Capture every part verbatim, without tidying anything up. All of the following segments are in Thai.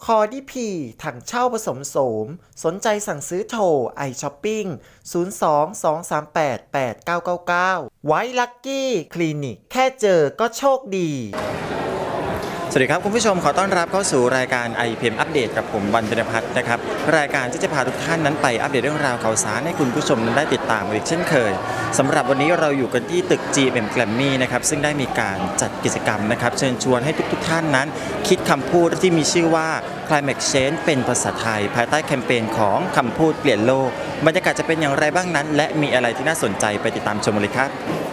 คอดีพีถังเช่าผสมโสมสนใจสั่งซื้อโทรไอช้อปปิ้งศูนย์ สอง สอง สาม แปด แปด เก้า เก้า เก้าไว้ลัคกี้คลินิกแค่เจอก็โชคดีสวัสดีครับคุณผู้ชมขอต้อนรับเข้าสู่รายการ ไอ พี เอ็ม อัปเดตกับผมวันธนภัทรนะครับรายการที่จะพาทุกท่านนั้นไปอัปเดตเรื่องราวข่าวสารให้คุณผู้ชมนั้นได้ติดตามอีกเช่นเคยสำหรับวันนี้เราอยู่กันที่ตึก จี เอ็ม Grammy นะครับซึ่งได้มีการจัดกิจกรรมนะครับเชิญชวนให้ทุกๆท่านนั้นคิดคำพูดที่มีชื่อว่า Climate Change เป็นภาษาไทยภายใต้แคมเปญของคำพูดเปลี่ยนโลกบรรยากาศจะเป็นอย่างไรบ้างนั้นและมีอะไรที่น่าสนใจไปติดตามชมเลยครับ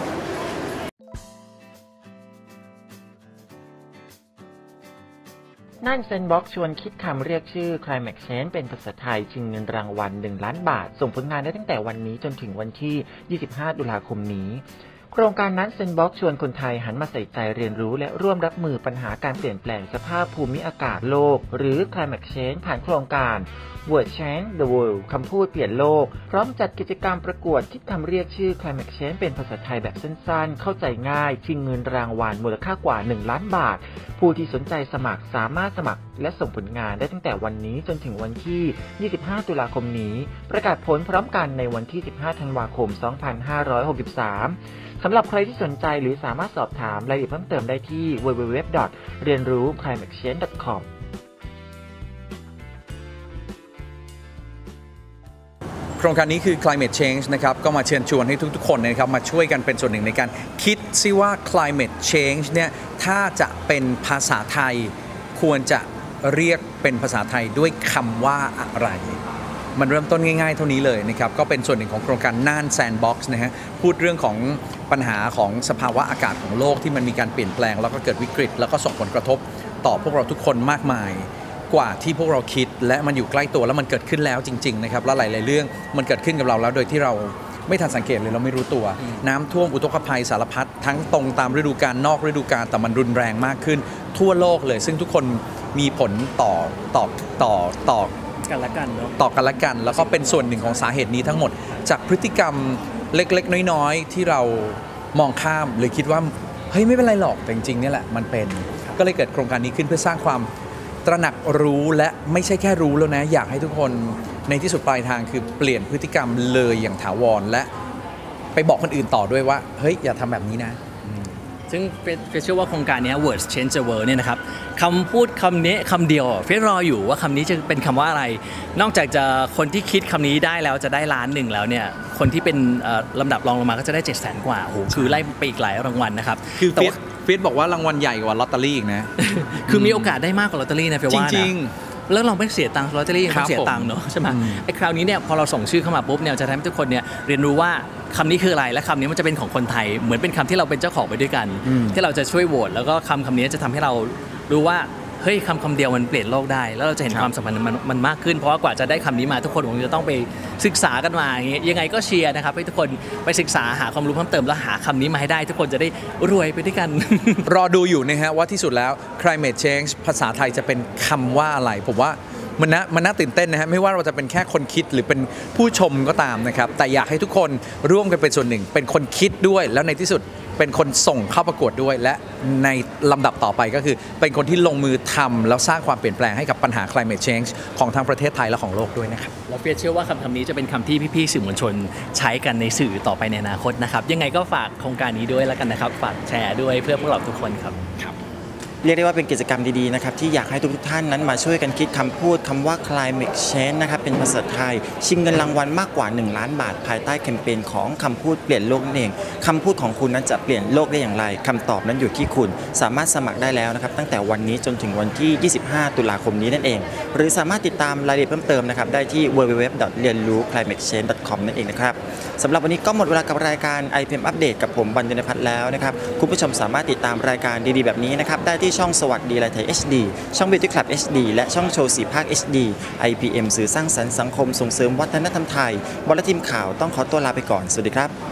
นั่นเซนบ็อกชวนคิดคำเรียกชื่อ Climate Change เป็นภาษาไทยชิงเงินรางวัลหนึ่งล้านบาทส่งผลงานได้ตั้งแต่วันนี้จนถึงวันที่ยี่สิบห้าตุลาคมนี้โครงการนั้นเซนบ็อกชวนคนไทยหันมาใส่ใจเรียนรู้และร่วมรับมือปัญหาการเปลี่ยนแปลงสภาพภูมิอากาศโลกหรือ Climate Change ผ่านโครงการ Word Change the World คำพูดเปลี่ยนโลกพร้อมจัดกิจกรรมประกวดคิดคำเรียกชื่อ Climate Change เป็นภาษาไทยแบบสั้นๆเข้าใจง่ายชิงเงินรางวัลมูลค่ากว่าหนึ่งล้านบาทผู้ที่สนใจสมัครสามารถสมัครและส่งผลงานได้ตั้งแต่วันนี้จนถึงวันที่ยี่สิบห้าตุลาคมนี้ประกาศผลพร้อมกันในวันที่สิบห้าธันวาคมสองพันห้าร้อยหกสิบสามสำหรับใครที่สนใจหรือสามารถสอบถามรายละเอียดเพิ่มเติมได้ที่ ดับเบิลยู ดับเบิลยู ดับเบิลยู ดอท เรียนรู้ คลายเมทเชนจ์ ดอท คอมโครงการนี้คือ Climate Change นะครับก็มาเชิญชวนให้ทุกๆคนนะครับมาช่วยกันเป็นส่วนหนึ่งในการคิดซิว่า Climate Change เนี่ยถ้าจะเป็นภาษาไทยควรจะเรียกเป็นภาษาไทยด้วยคำว่าอะไรมันเริ่มต้นง่ายๆเท่านี้เลยนะครับก็เป็นส่วนหนึ่งของโครงการน่านแซนด์บ็อกซ์นะฮะพูดเรื่องของปัญหาของสภาวะอากาศของโลกที่มันมีการเปลี่ยนแปลงแล้วก็เกิดวิกฤตแล้วก็ส่งผลกระทบต่อพวกเราทุกคนมากมายกว่าที่พวกเราคิดและมันอยู่ใกล้ตัวแล้วมันเกิดขึ้นแล้วจริงๆนะครับแล้วหลายๆเรื่องมันเกิดขึ้นกับเราแล้วโดยที่เราไม่ทันสังเกตเลยเราไม่รู้ตัวน้ำท่วมอุทกภัยสารพัดทั้งตรงตามฤดูกาลนอกฤดูกาลแต่มันรุนแรงมากขึ้นทั่วโลกเลยซึ่งทุกคนมีผลต่อต่อต่อต่อกันละกันเนาะต่อกันละกันแล้วก็เป็นส่วนหนึ่งของสาเหตุนี้ทั้งหมดจากพฤติกรรมเล็กๆน้อยๆที่เรามองข้ามหรือคิดว่าเฮ้ยไม่เป็นไรหรอกแต่จริงๆนี่แหละมันเป็นก็เลยเกิดโครงการนี้ขึ้นเพื่อสร้างความตระหนักรู้และไม่ใช่แค่รู้แล้วนะอยากให้ทุกคนในที่สุดปลายทางคือเปลี่ยนพฤติกรรมเลยอย่างถาวรและไปบอกคนอื่นต่อด้วยว่าเฮ้ยอย่าทำแบบนี้นะซึ่งเฟซเชื่อว่าโครงการนี้ Words Change the World เนี่ยนะครับคำพูดคำนี้คำเดียวเฟซรออยู่ว่าคำนี้จะเป็นคำว่าอะไรนอกจากจะคนที่คิดคำนี้ได้แล้วจะได้ล้านหนึ่งแล้วเนี่ยคนที่เป็นลำดับรองลงมาก็จะได้เจ็ดแสนกว่าโอ้โหคือไล่ไปอีกหลายรางวัลนะครับคือเฟซเฟซบอกว่ารางวัลใหญ่กว่าลอตเตอรี่อีกนะคือมีโอกาสได้มากกว่าลอตเตอรี่นะเฟซว่านะจริงแล้วเราไม่เสียตังค์ลอตเตอรี่ไม่เสียตังค์เนอะใช่ไหมไอ้คราวนี้เนี่ยพอเราส่งชื่อเข้ามาปุ๊บเนี่ยจะทำให้ทุกคนเนี่ยเรียนรู้ว่าคำนี้คืออะไรและคำนี้มันจะเป็นของคนไทยเหมือนเป็นคำที่เราเป็นเจ้าของไปด้วยกันที่เราจะช่วยโหวตแล้วก็คำคำนี้จะทำให้เรารู้ว่าเฮ้ยคำคำเดียวมันเปลี่ยนโลกได้แล้วเราจะเห็นความสัมพันธ์มันมันมากขึ้นเพราะว่ากว่าจะได้คำนี้มาทุกคนคงจะต้องไปศึกษากันมาอย่างเงี้ยยังไงก็เชียร์นะครับให้ทุกคนไปศึกษาหาความรู้เพิ่มเติมแล้วหาคำนี้มาให้ได้ทุกคนจะได้รวยไปด้วยกันรอดูอยู่นะฮะว่าที่สุดแล้ว climate change ภาษาไทยจะเป็นคำว่าอะไรผมว่ามันน่ามันน่าตื่นเต้นนะฮะไม่ว่าเราจะเป็นแค่คนคิดหรือเป็นผู้ชมก็ตามนะครับแต่อยากให้ทุกคนร่วมกันเป็นส่วนหนึ่งเป็นคนคิดด้วยแล้วในที่สุดเป็นคนส่งเข้าประกวดด้วยและในลำดับต่อไปก็คือเป็นคนที่ลงมือทำแล้วสร้างความเปลี่ยนแปลงให้กับปัญหา climate change ของทั้งประเทศไทยและของโลกด้วยนะครับเราเฟียเชื่อว่าคำคำนี้จะเป็นคำที่พี่ๆสื่อมวลชนใช้กันในสื่อต่อไปในอนาคตนะครับยังไงก็ฝากโครงการนี้ด้วยแล้วกันนะครับฝากแชร์ด้วยเพื่อพวกเราทุกคนครับเรียกได้ว่าเป็นกิจกรรมดีๆนะครับที่อยากให้ทุกท่านนั้นมาช่วยกันคิดคำพูดคำว่า Climate Change นะครับเป็นภาษาไทยชิงเงินรางวัลมากกว่าหนึ่งล้านบาทภายใต้แคมเปญของคำพูดเปลี่ยนโลกนั่นเองคำพูดของคุณนั้นจะเปลี่ยนโลกได้อย่างไรคำตอบนั้นอยู่ที่คุณสามารถสมัครได้แล้วนะครับตั้งแต่วันนี้จนถึงวันที่ยี่สิบห้าตุลาคมนี้นั่นเองหรือสามารถติดตามรายละเอียดเพิ่มเติมนะครับได้ที่ ดับเบิลยู ดับเบิลยู ดับเบิลยู ดอท เรียนรู้ คลายเมทเชนจ์ ดอท คอม นั่นเองนะครับสำหรับวันนี้ก็หมดเวลากับรายการ ไอ พี เอ็ม อัปเดตกับผมบรรยนพัฒน์แล้วนะครับคุณผู้ชมสามารถติดตามรายการดีๆแบบนี้นะครับได้ที่ช่องสวัสดีไลฟ์ไทย เอช ดี ช่อง Beauty Club เอช ดี และช่องโชว์สี่ภาค เอช ดี ไอ พี เอ็ม สื่อสร้างสรรค์สังคมส่งเสริมวัฒนธรรมไทยบอลและทีมข่าวต้องขอตัวลาไปก่อนสวัสดีครับ